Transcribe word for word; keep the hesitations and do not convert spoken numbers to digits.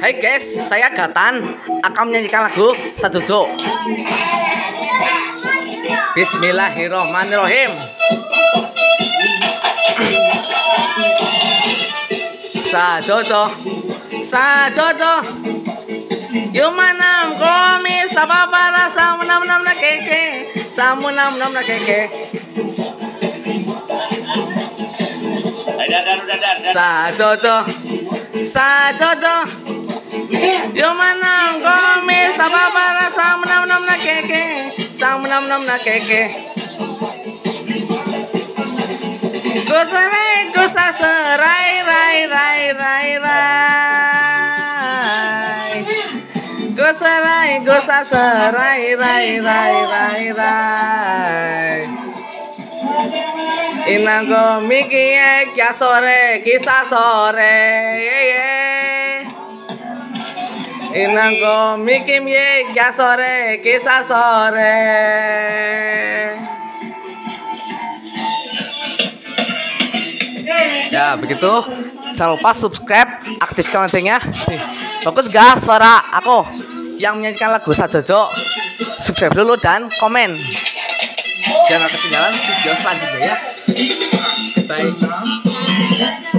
Hai guys, saya Gatan akan menyanyikan lagu Sajojo. Bismillahirrohmanirrohim. Sajojo, Sajojo, Yumanam komi sababara samunam nam na keke, samunam nam na keke. Sajojo, Sajojo, Yumanam komi sababara samunam nam na keke, samunam nam na keke. Kusarai kusaserai rai rai rai rai. Kusarai kusaserai rai rai rai rai. Inanggo mikie kya sore kisah sore ye ye. Inanggo mikim ye kya sore kisah sore. Ya begitu, jangan lupa subscribe, aktifkan loncengnya. Bagus gak suara aku yang menyanyikan lagu Sajojo? Subscribe dulu dan komen. Jangan ketinggalan video selanjutnya ya. Bye.